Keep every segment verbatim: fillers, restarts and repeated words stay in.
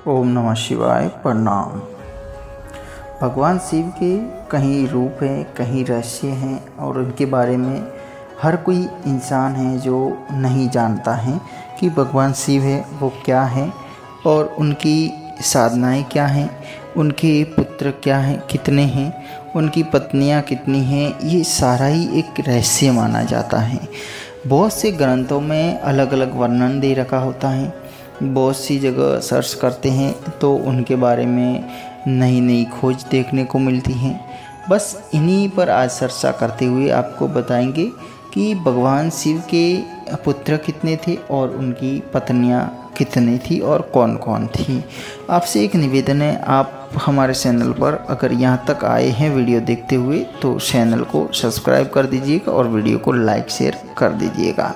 ओम नमः शिवाय। प्रणाम। भगवान शिव के कहीं रूप हैं, कहीं रहस्य हैं और उनके बारे में हर कोई इंसान है जो नहीं जानता है कि भगवान शिव है वो क्या है और उनकी साधनाएं क्या हैं, उनके पुत्र क्या हैं, कितने हैं, उनकी पत्नियां कितनी हैं। ये सारा ही एक रहस्य माना जाता है। बहुत से ग्रंथों में अलग अलग वर्णन दे रखा होता है। बहुत सी जगह सर्च करते हैं तो उनके बारे में नई नई खोज देखने को मिलती हैं। बस इन्हीं पर आज चर्चा करते हुए आपको बताएंगे कि भगवान शिव के पुत्र कितने थे और उनकी पत्नियां कितनी थी और कौन कौन थी। आपसे एक निवेदन है, आप हमारे चैनल पर अगर यहाँ तक आए हैं वीडियो देखते हुए तो चैनल को सब्सक्राइब कर दीजिएगा और वीडियो को लाइक शेयर कर दीजिएगा।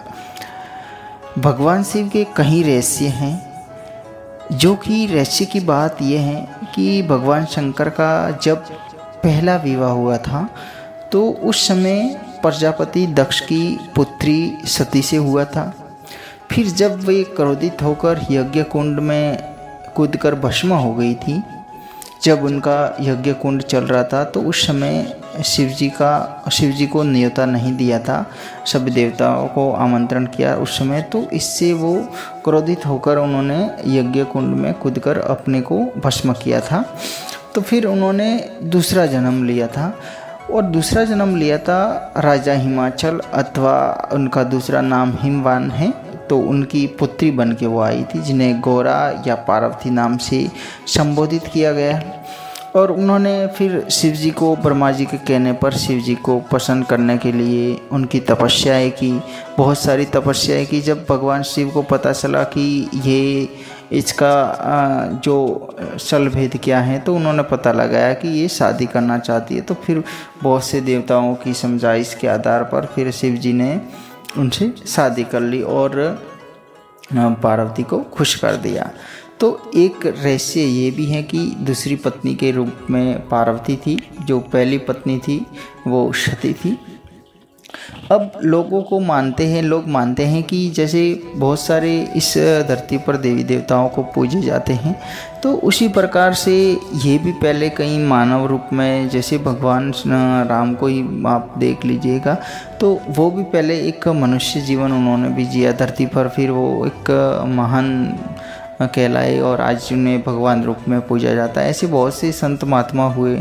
भगवान शिव के कई रहस्य हैं, जो कि रहस्य की बात यह है कि भगवान शंकर का जब पहला विवाह हुआ था तो उस समय प्रजापति दक्ष की पुत्री सती से हुआ था। फिर जब वे क्रोधित होकर यज्ञ कुंड में कूदकर भस्म हो गई थी, जब उनका यज्ञ कुंड चल रहा था तो उस समय शिवजी का शिवजी को न्योता नहीं दिया था, सभी देवताओं को आमंत्रण किया उस समय। तो इससे वो क्रोधित होकर उन्होंने यज्ञ कुंड में कूदकर अपने को भस्म किया था। तो फिर उन्होंने दूसरा जन्म लिया था और दूसरा जन्म लिया था राजा हिमाचल, अथवा उनका दूसरा नाम हिमवान है। तो उनकी पुत्री बन के वो आई थी, जिन्हें गौरा या पार्वती नाम से संबोधित किया गया। और उन्होंने फिर शिवजी को ब्रह्मा जी के कहने पर शिवजी को प्रसन्न करने के लिए उनकी तपस्याएं की, बहुत सारी तपस्याएं की। जब भगवान शिव को पता चला कि ये इसका जो सल भेद क्या है तो उन्होंने पता लगाया कि ये शादी करना चाहती है। तो फिर बहुत से देवताओं की समझाइश के आधार पर फिर शिवजी ने उनसे शादी कर ली और पार्वती को खुश कर दिया। तो एक रहस्य ये भी है कि दूसरी पत्नी के रूप में पार्वती थी, जो पहली पत्नी थी वो सती थी। अब लोगों को मानते हैं लोग मानते हैं कि जैसे बहुत सारे इस धरती पर देवी देवताओं को पूजे जाते हैं, तो उसी प्रकार से ये भी पहले कई मानव रूप में, जैसे भगवान राम को ही आप देख लीजिएगा, तो वो भी पहले एक मनुष्य जीवन उन्होंने भी जिया धरती पर, फिर वो एक महान कहलाए और आज उन्हें भगवान रूप में पूजा जाता है। ऐसे बहुत से संत महात्मा हुए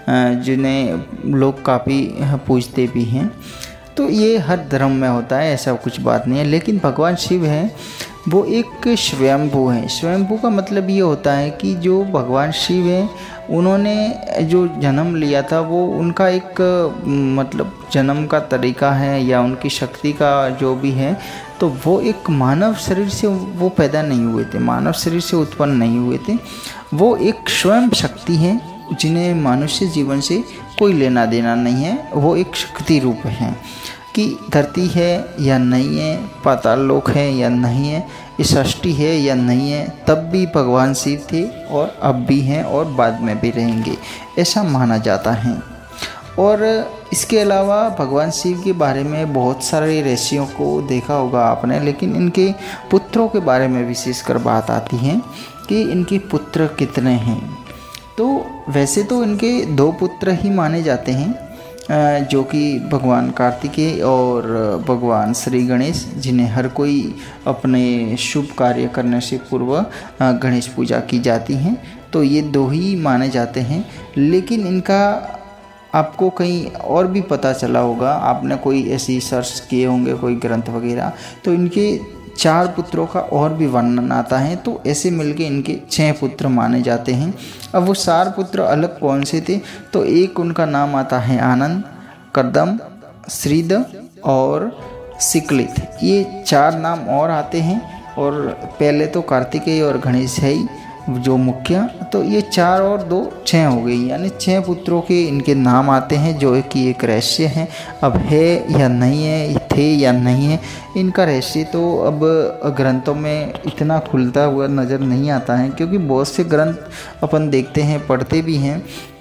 जिन्हें लोग काफ़ी पूजते भी हैं। तो ये हर धर्म में होता है, ऐसा कुछ बात नहीं है। लेकिन भगवान शिव हैं वो एक स्वयंभू हैं। स्वयंभू का मतलब ये होता है कि जो भगवान शिव हैं उन्होंने जो जन्म लिया था वो उनका एक मतलब जन्म का तरीका है या उनकी शक्ति का जो भी है, तो वो एक मानव शरीर से वो पैदा नहीं हुए थे, मानव शरीर से उत्पन्न नहीं हुए थे। वो एक स्वयं शक्ति है जिन्हें मनुष्य जीवन से कोई लेना देना नहीं है। वो एक शक्ति रूप है कि धरती है या नहीं है, पाताल लोक है या नहीं है, सृष्टि है या नहीं है, तब भी भगवान शिव थे और अब भी हैं और बाद में भी रहेंगे, ऐसा माना जाता है। और इसके अलावा भगवान शिव के बारे में बहुत सारे रहस्यों को देखा होगा आपने, लेकिन इनके पुत्रों के बारे में विशेषकर बात आती है कि इनके पुत्र कितने हैं। तो वैसे तो इनके दो पुत्र ही माने जाते हैं, जो कि भगवान कार्तिकेय और भगवान श्री गणेश, जिन्हें हर कोई अपने शुभ कार्य करने से पूर्व गणेश पूजा की जाती हैं। तो ये दो ही माने जाते हैं। लेकिन इनका आपको कहीं और भी पता चला होगा, आपने कोई ऐसी सर्च किए होंगे कोई ग्रंथ वगैरह, तो इनके चार पुत्रों का और भी वर्णन आता है। तो ऐसे मिलके इनके छह पुत्र माने जाते हैं। अब वो चार पुत्र अलग कौन से थे, तो एक उनका नाम आता है आनंद, कर्दम, श्रीद और सिकलित। ये चार नाम और आते हैं और पहले तो कार्तिकेय और गणेश है ही जो मुख्य। तो ये चार और दो छः हो गई, यानी छः पुत्रों के इनके नाम आते हैं, जो कि एक रहस्य है। अब है या नहीं है, थे या नहीं है, इनका रहस्य तो अब ग्रंथों में इतना खुलता हुआ नज़र नहीं आता है, क्योंकि बहुत से ग्रंथ अपन देखते हैं पढ़ते भी हैं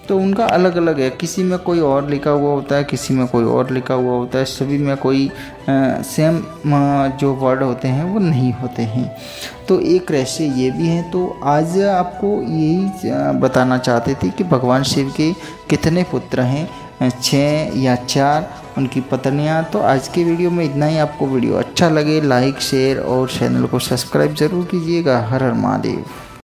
तो उनका अलग अलग है, किसी में कोई और लिखा हुआ होता है, किसी में कोई और लिखा हुआ होता है, सभी में कोई आ, सेम जो वर्ड होते हैं वो नहीं होते हैं। तो एक रहस्य ये भी है। तो आज आपको यही बताना चाहते थे कि भगवान शिव के कितने पुत्र हैं, छः या चार, उनकी पत्नियां। तो आज के वीडियो में इतना ही। आपको वीडियो अच्छा लगे लाइक शेयर और चैनल को सब्सक्राइब ज़रूर कीजिएगा। हर हर महादेव।